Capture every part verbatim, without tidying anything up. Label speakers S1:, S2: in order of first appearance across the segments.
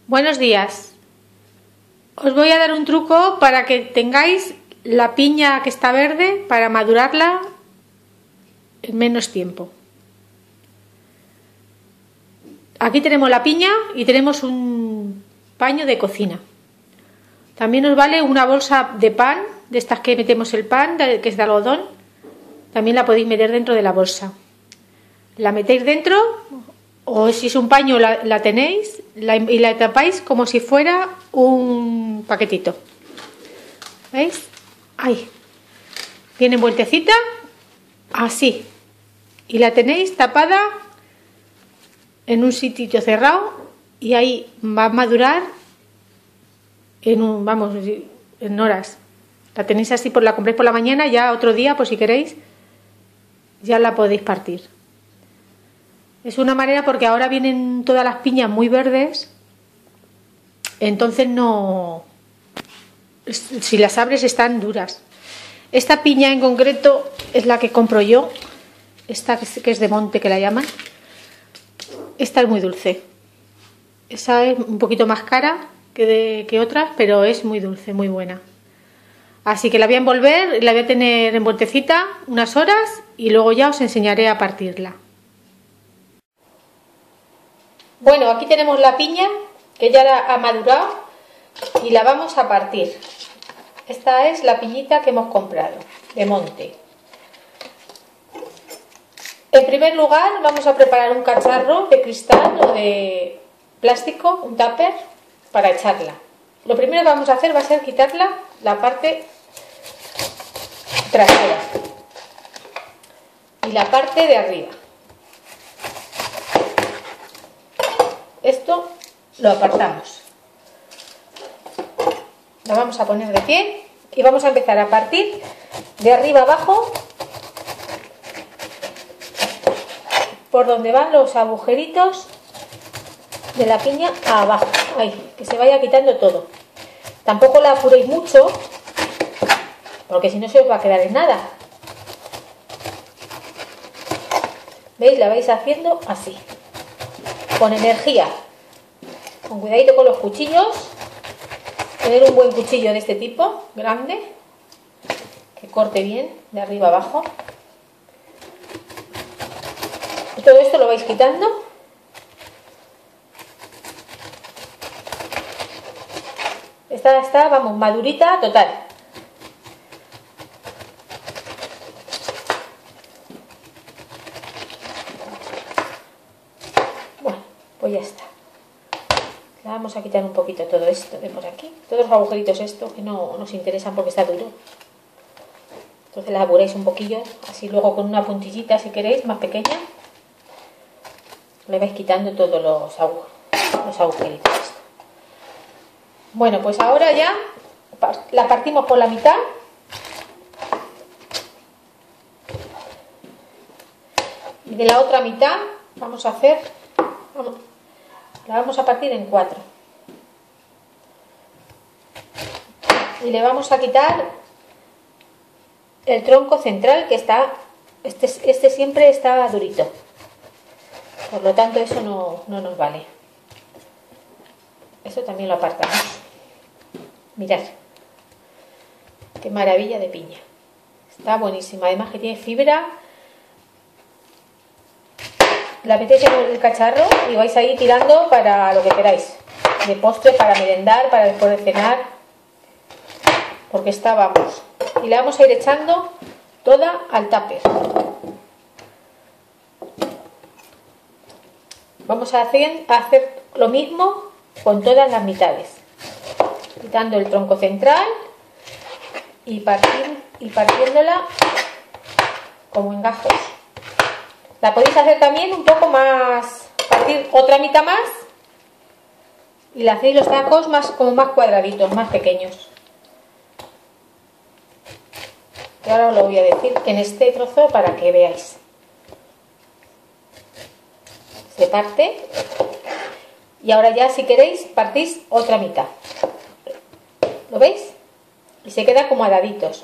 S1: Buenos días. Os voy a dar un truco para que tengáis la piña que está verde para madurarla en menos tiempo. Aquí tenemos la piña y tenemos un paño de cocina. También os vale una bolsa de pan, de estas que metemos el pan, que es de algodón. También la podéis meter dentro de la bolsa. La metéis dentro, o si es un paño la, la tenéis la, y la tapáis como si fuera un paquetito. ¿Veis? Ahí. Viene vueltecita, así. Y la tenéis tapada en un sitio cerrado y ahí va a madurar en un, vamos, en horas. La tenéis así, por la compréis por la mañana, ya otro día, pues si queréis, ya la podéis partir. Es una manera porque ahora vienen todas las piñas muy verdes, entonces no, si las abres están duras. Esta piña en concreto es la que compro yo, esta que es de monte, que la llaman. Esta es muy dulce. Esa es un poquito más cara que, de, que otras, pero es muy dulce, muy buena. Así que la voy a envolver, la voy a tener en vueltecita unas horas y luego ya os enseñaré a partirla. Bueno, aquí tenemos la piña que ya ha madurado y la vamos a partir. Esta es la piñita que hemos comprado de monte. En primer lugar vamos a preparar un cacharro de cristal o de plástico, un tupper, para echarla. Lo primero que vamos a hacer va a ser quitarla la parte trasera y la parte de arriba. Esto lo apartamos. La vamos a poner de pie y vamos a empezar a partir de arriba abajo por donde van los agujeritos de la piña a abajo. Ahí, que se vaya quitando todo. Tampoco la apuréis mucho porque si no se os va a quedar en nada. ¿Veis? La vais haciendo así, con energía, con cuidadito con los cuchillos. Tener un buen cuchillo de este tipo, grande, que corte bien de arriba abajo. Y todo esto lo vais quitando. Esta está, vamos, madurita total. Bueno, pues ya está. La vamos a quitar un poquito todo esto de por aquí. Todos los agujeritos estos que no nos interesan porque está duro. Entonces la apuráis un poquillo, así luego con una puntillita si queréis, más pequeña. Le vais quitando todos los, agu los agujeritos. Bueno, pues ahora ya la partimos por la mitad. Y de la otra mitad vamos a hacer, vamos, la vamos a partir en cuatro. Y le vamos a quitar el tronco central que está, este, este siempre está durito. Por lo tanto eso no, no nos vale. Eso también lo apartamos. Mirad. Qué maravilla de piña. Está buenísima. Además que tiene fibra. La metéis en el cacharro y vais a ir tirando para lo que queráis. De postre, para merendar, para después de cenar. Porque está, vamos. Y la vamos a ir echando toda al tupper. Vamos a hacer, a hacer lo mismo con todas las mitades. Quitando el tronco central y, partir, y partiéndola como en gajos. La podéis hacer también un poco más, partir otra mitad más y le hacéis los tacos más, como más cuadraditos, más pequeños. Y ahora os lo voy a decir en este trozo para que veáis. Se parte y ahora ya si queréis partís otra mitad. ¿Lo veis? Y se queda como a daditos.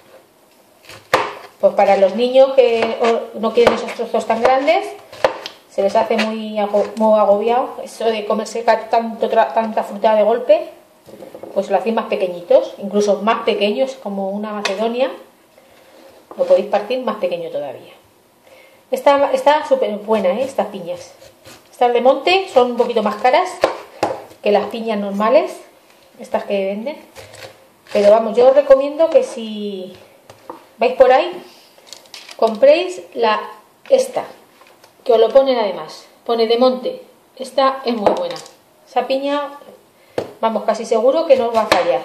S1: Pues para los niños que no quieren esos trozos tan grandes, se les hace muy, muy agobiado eso de comerse tanto, tanta fruta de golpe, pues lo hacéis más pequeñitos, incluso más pequeños, como una macedonia, lo podéis partir más pequeño todavía. Está está súper buena, ¿eh? Estas piñas. Estas de monte son un poquito más caras que las piñas normales, estas que venden. Pero vamos, yo os recomiendo que si vais por ahí, compréis la esta, que os lo ponen además. Pone de monte. Esta es muy buena. Esa piña, vamos, casi seguro que no os va a fallar.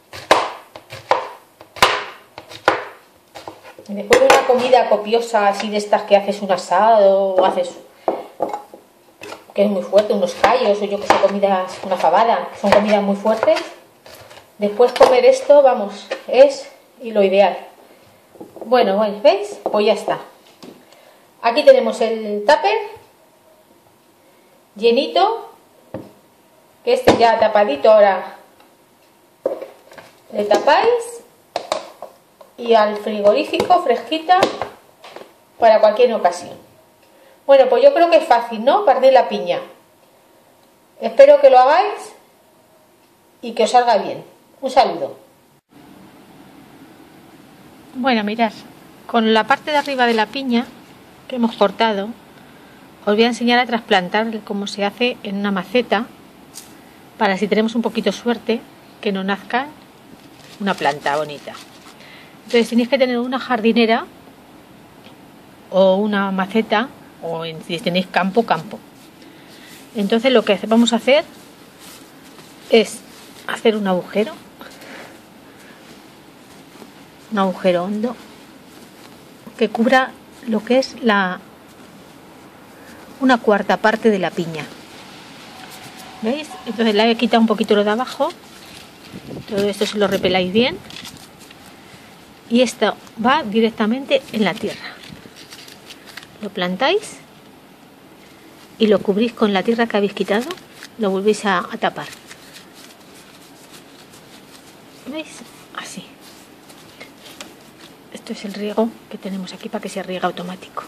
S1: Después de una comida copiosa así de estas que haces un asado o haces que es muy fuerte, unos callos o yo que sé, comidas, una fabada, son comidas muy fuertes, después comer esto, vamos, es y lo ideal. Bueno, ¿veis? Pues ya está. Aquí tenemos el tupper llenito, que este ya tapadito, ahora le tapáis y al frigorífico fresquita para cualquier ocasión. Bueno, pues yo creo que es fácil, ¿no? Partir la piña. Espero que lo hagáis y que os salga bien. Un saludo. Bueno, mirad, con la parte de arriba de la piña que hemos cortado, os voy a enseñar a trasplantar cómo se hace en una maceta, para si tenemos un poquito de suerte, que nos nazca una planta bonita. Entonces tenéis que tener una jardinera o una maceta, o en, si tenéis campo, campo. Entonces lo que vamos a hacer es hacer un agujero, un agujero hondo que cubra lo que es la una cuarta parte de la piña. ¿Veis? Entonces le he quitado un poquito lo de abajo. Todo esto se lo repeláis bien. Y esto va directamente en la tierra. Lo plantáis y lo cubrís con la tierra que habéis quitado. Lo volvéis a, a tapar. ¿Veis? Así. Esto es el riego que tenemos aquí para que se riegue automático.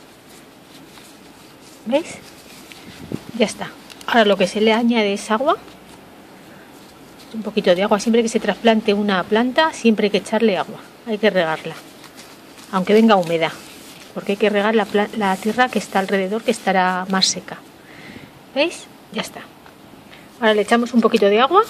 S1: ¿Veis? Ya está. Ahora lo que se le añade es agua. Un poquito de agua. Siempre que se trasplante una planta, siempre hay que echarle agua. Hay que regarla. Aunque venga humedad. Porque hay que regar la, la tierra que está alrededor, que estará más seca. ¿Veis? Ya está. Ahora le echamos un poquito de agua.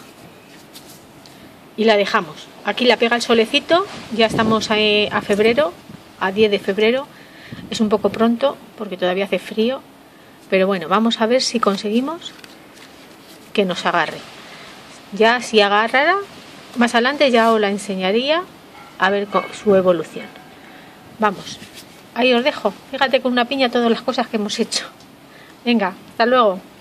S1: Y la dejamos. Aquí la pega el solecito. Ya estamos a, a febrero. A diez de febrero. Es un poco pronto porque todavía hace frío. Pero bueno, vamos a ver si conseguimos que nos agarre. Ya si agarrara, más adelante ya os la enseñaría a ver su evolución. Vamos, ahí os dejo. Fíjate con una piña todas las cosas que hemos hecho. Venga, hasta luego.